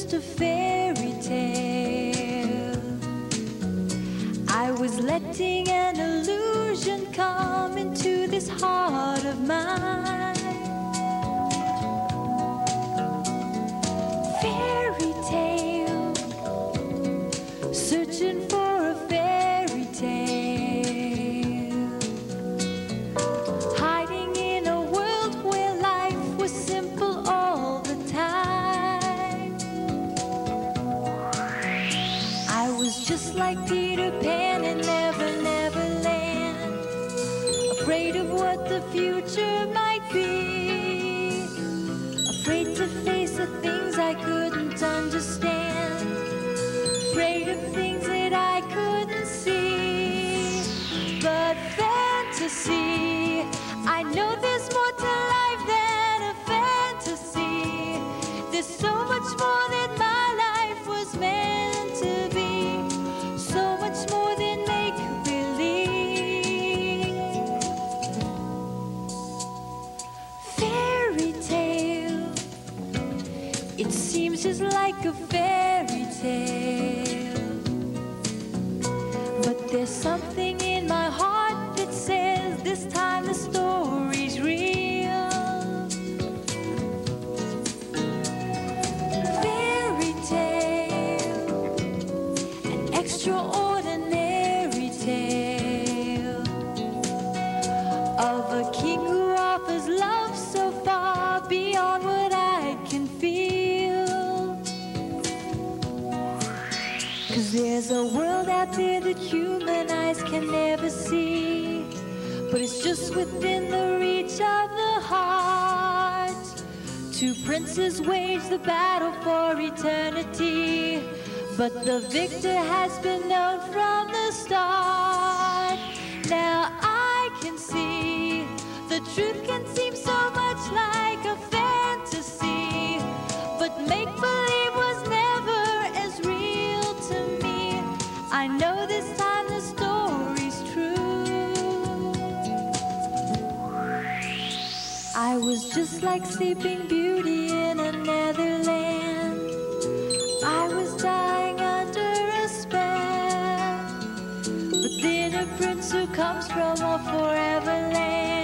just a fairy tale. I was letting an illusion come into this heart of mine. Fairy tale, searching for a fairy tale, hiding in a world where life was simple all the time. I was just like Peter Pan in Neverland, afraid of what the future might be, afraid to face the things I couldn't understand, afraid of things that I couldn't see. But fantasy, I know there's more to life than a fantasy. There's so much more that my life was meant to be, so much more than make-believe. Fairy tale, it seems just like a fairy tale, but there's something in my heart that says this time the story's real. Fairy tale, an extraordinary tale of a king who offers love so far beyond what I can feel. 'Cause there's a world out there that human eyes can never see, but it's just within the reach of the heart. Two princes wage the battle for eternity, but the victor has been known from the start. Now I can see the truth can seem so much like a fantasy, but make-believe was never as real to me. I know this time the story's true. I was just like Sleeping Beauty in another land. I was dying under a spell, but then a prince who comes from a forever land